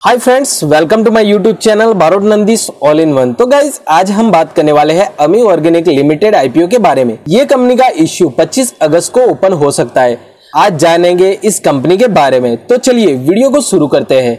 Hi friends, welcome to my YouTube channel Barot Nandi's all in one. तो guys आज हम बात करने वाले हैं अमी ऑर्गेनिक लिमिटेड आईपीओ के बारे में। ये कंपनी का इश्यू 25 अगस्त को ओपन हो सकता है। आज जानेंगे इस कंपनी के बारे में। तो चलिए वीडियो को शुरू करते हैं।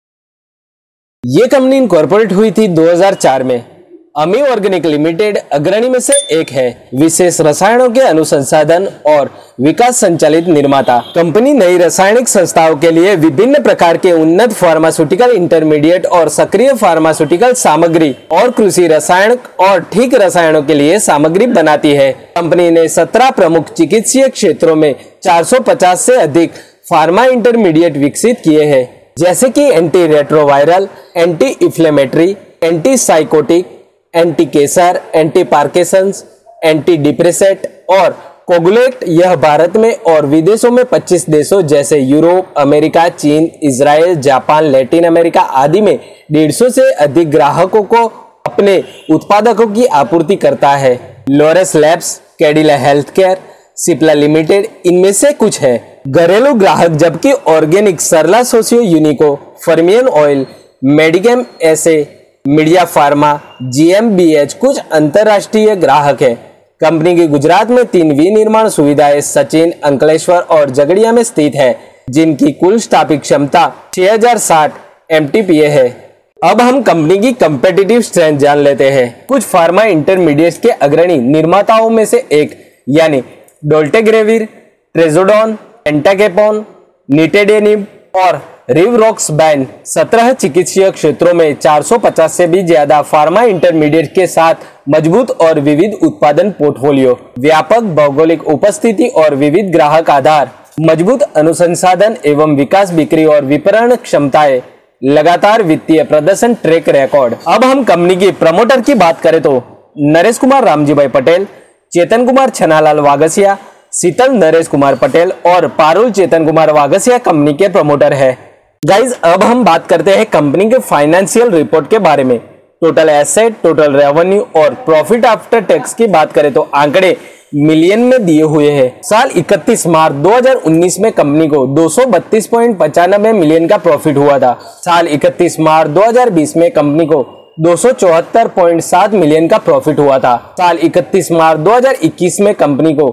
ये कंपनी इनकॉर्पोरेट हुई थी 2004 में। अमी ऑर्गेनिक लिमिटेड अग्रणी में से एक है। विशेष रसायनों के अनुसंधान और विकास संचालित निर्माता कंपनी नई रासायनिक संस्थाओं के लिए विभिन्न प्रकार के उन्नत फार्मास्यूटिकल इंटरमीडिएट और सक्रिय फार्मास्यूटिकल सामग्री और कृषि रसायन और ठीक रसायनों के लिए सामग्री बनाती है। कंपनी ने 17 प्रमुख चिकित्सीय क्षेत्रों में 450 से अधिक फार्मा इंटरमीडिएट विकसित किए हैं, जैसे कि anti retroviral, anti inflammatory, anti psychotic, anti cancer, anti Parkinson's, anti depressant और कोगुलेट। यह भारत में और विदेशों में 25 देशों जैसे यूरोप, अमेरिका, चीन, इजराइल, जापान, लैटिन अमेरिका आदि में 150 से अधिक ग्राहकों को अपने उत्पादकों की आपूर्ति करता है। Laurus Labs, Cadila Health Care, Cipla Limited इनमें से कुछ है। घरेलू ग्राहक जबकि ऑर्गेनिक, सरला सोसियो यूनिको, फर्मियन ऑयल, मेडिकेम एसे, मीडिया फार्मा, GmbH कुछ अंतरराष्ट्रीय ग्राहक है। कंपनी की गुजरात में 3 विनिर्माण सुविधाएं सचिन, अंकलेश्वर और झगड़िया में स्थित है, जिनकी कुल स्थापित क्षमता 6060 MTPA है। अब हम कंपनी की कंपेटिटिव स्ट्रेंथ जान लेते हैं। कुछ फार्मा इंटरमीडिएट्स के अग्रणी निर्माताओं में से एक यानी डोल्टेग्रेविर, ट्रेजोडोन, एंटाकेपोन, निटेडेनिब और रिवरोक्सबैन 17 चिकित्सीय क्षेत्रों में 450 से भी ज्यादा फार्मा इंटरमीडिएट के साथ मजबूत और विविध उत्पादन पोर्टफोलियो, व्यापक भौगोलिक उपस्थिति और विविध ग्राहक आधार, मजबूत अनुसंधान एवं विकास, बिक्री और विपणन क्षमताएं, लगातार वित्तीय प्रदर्शन ट्रैक रिकॉर्ड। अब हम कंपनी की प्रमोटर की बात करें तो नरेश कुमार रामजीभाई पटेल, चेतन कुमार छनालाल वागसिया, शीतल नरेश कुमार पटेल और पारुल चेतन कुमार वागसिया कंपनी के प्रमोटर है। गाइज अब हम बात करते हैं कंपनी के फाइनेंशियल रिपोर्ट के बारे में। टोटल एसेट, टोटल रेवेन्यू और प्रॉफिट आफ्टर टैक्स की बात करें तो आंकड़े मिलियन में दिए हुए हैं। साल 31 मार्च 2019 में कंपनी को 232.95 मिलियन का प्रॉफिट हुआ था। साल 31 मार्च 2020 में कंपनी को 274.7 मिलियन का प्रॉफिट हुआ था। साल 31 मार्च 2021 में कंपनी को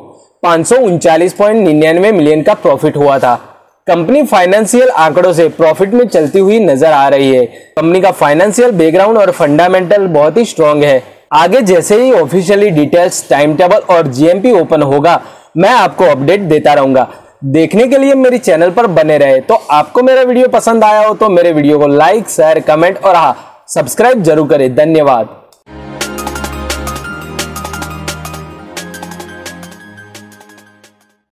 539.99 मिलियन का प्रॉफिट हुआ था। कंपनी फाइनेंशियल आंकड़ों से प्रॉफिट में चलती हुई नजर आ रही है। कंपनी का फाइनेंशियल बैकग्राउंड और फंडामेंटल बहुत ही स्ट्रांग है। आगे जैसे ही ऑफिशियली डिटेल्स, टाइम टेबल और GMP ओपन होगा, मैं आपको अपडेट देता रहूंगा। देखने के लिए मेरे चैनल पर बने रहे। तो आपको मेरा वीडियो पसंद आया हो तो मेरे वीडियो को लाइक, शेयर, कमेंट और हाँ, सब्सक्राइब जरूर करें। धन्यवाद।